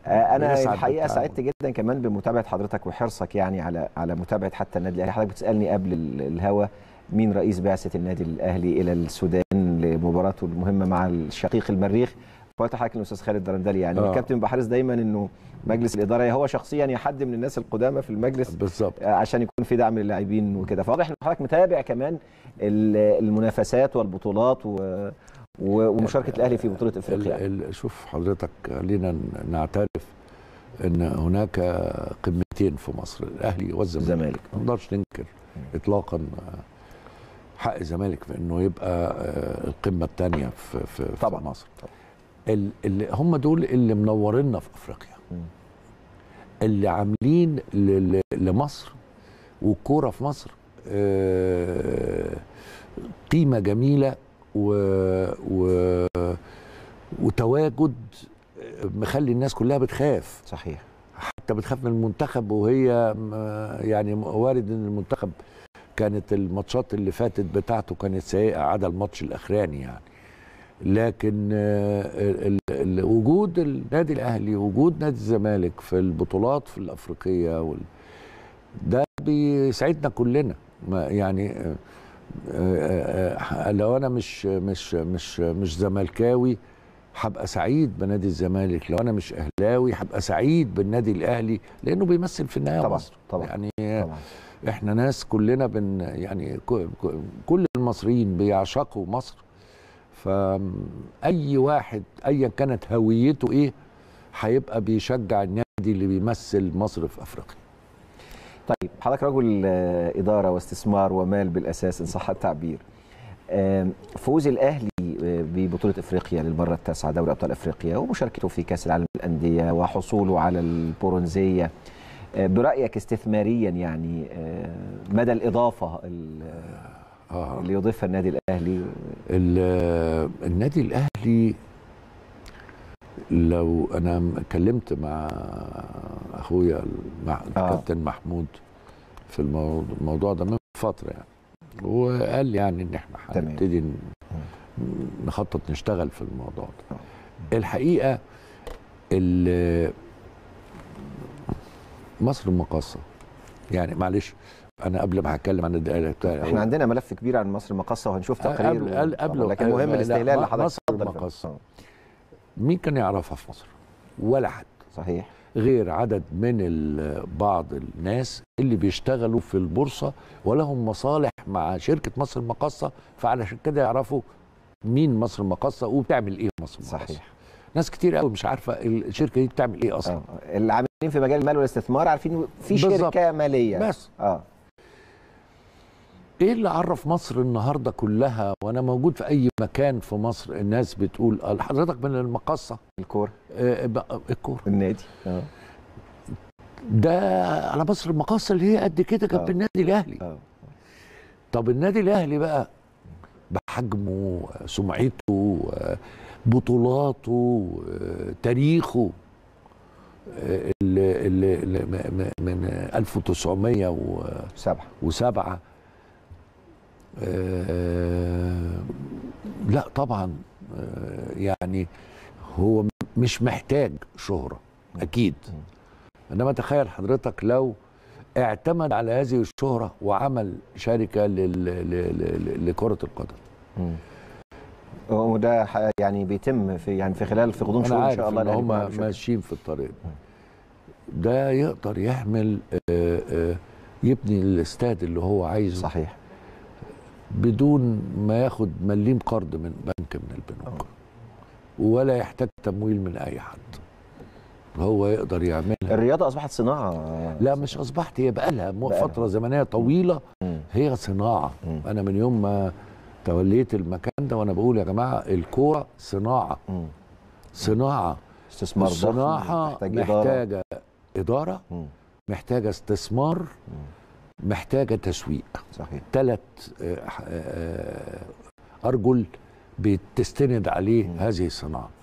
انا الحقيقه سعدت جدا كمان بمتابعه حضرتك وحرصك يعني على متابعه حتى النادي الاهلي. حضرتك بتسالني قبل الهوا مين رئيس بعثه النادي الاهلي الى السودان لمباراته المهمه مع الشقيق المريخ، فقلت لحضرتك الاستاذ خالد درندلي. يعني الكابتن بيبقى حريص دايما انه مجلس الاداره هو شخصيا يحد من الناس القدامى في المجلس بالظبط عشان يكون في دعم للاعبين وكده. فواضح ان حضرتك متابع كمان المنافسات والبطولات ومشاركه الاهلي في بطوله افريقيا. شوف حضرتك، خلينا نعترف ان هناك قمتين في مصر، الاهلي والزمالك. ما نقدرش ننكر اطلاقا حق الزمالك في انه يبقى القمه الثانيه في مصر. اللي هم دول اللي منورينا في افريقيا، اللي عاملين لمصر والكوره في مصر قيمه جميله وتواجد مخلي الناس كلها بتخاف. صحيح. حتى بتخاف من المنتخب، وهي يعني وارد ان المنتخب كانت الماتشات اللي فاتت بتاعته كانت سيئه عدا الماتش الاخراني يعني. لكن وجود النادي الاهلي وجود نادي الزمالك في البطولات في الافريقيه ده بيسعدنا كلنا. يعني لو انا مش زملكاوي هبقى سعيد بنادي الزمالك، لو انا مش اهلاوي هبقى سعيد بالنادي الاهلي لانه بيمثل في النهايه مصر. طبعا يعني طبعا. احنا ناس كلنا يعني كل المصريين بيعشقوا مصر، فاي واحد ايا كانت هويته ايه هيبقى بيشجع النادي اللي بيمثل مصر في افريقيا. طيب حضرتك رجل اداره واستثمار ومال بالاساس ان صح التعبير. فوز الاهلي ببطوله افريقيا للمره التاسعه دوري ابطال افريقيا ومشاركته في كاس العالم للانديه وحصوله على البرونزيه، برايك استثماريا يعني مدى الاضافه اللي يضيفها النادي الاهلي؟ النادي الاهلي لو انا اتكلمت مع اخويا الكابتن محمود في الموضوع ده من فتره يعني، وقال لي يعني ان احنا هنبتدي نخطط نشتغل في الموضوع ده. الحقيقه مصر المقاصه يعني، معلش انا قبل ما هتكلم عن الدائره بتاعي احنا عندنا ملف كبير عن مصر المقاصه وهنشوف تقرير قبل لكن مهم الاستهلال اللي حضرتك مصر المقاصه مين كان يعرفها في مصر؟ ولا حد. صحيح. غير عدد من بعض الناس اللي بيشتغلوا في البورصه ولهم مصالح مع شركه مصر المقاصه، فعلشان كده يعرفوا مين مصر المقاصه وبتعمل ايه مصر المقاصه. صحيح. ناس كتير قوي مش عارفه الشركه دي بتعمل ايه اصلا. اللي عاملين في مجال المال والاستثمار عارفين في شركه ماليه بس. ايه اللي عرف مصر النهارده كلها وانا موجود في اي مكان في مصر الناس بتقول حضرتك من المقاصه الكوره الكوره النادي ده على مصر المقاصه اللي هي قد كده جنب النادي الاهلي. طب النادي الاهلي بقى بحجمه سمعته بطولاته تاريخه اللي من 1907 لا طبعا يعني هو مش محتاج شهرة أكيد، إنما تخيل حضرتك لو اعتمد على هذه الشهرة وعمل شركة لكرة القدم. وده يعني بيتم في خلال غضون شهور ان شاء الله. أنا عارف إن هم ماشيين في الطريق ده يقدر يعمل يبني الاستاد اللي هو عايزه. صحيح. بدون ما ياخد مليم قرض من بنك من البنوك ولا يحتاج تمويل من اي حد، هو يقدر يعملها. الرياضه اصبحت صناعه. لا مش اصبحت، هي بقى لها فتره زمنيه طويله هي صناعه. انا من يوم ما توليت المكان ده وانا بقول يا جماعه الكوره صناعه. صناعه استثمار ضخم، الصناعه محتاجه اداره محتاجه استثمار محتاجه تسويق. صحيح. 3 أرجل بتستند عليه هذه الصناعه.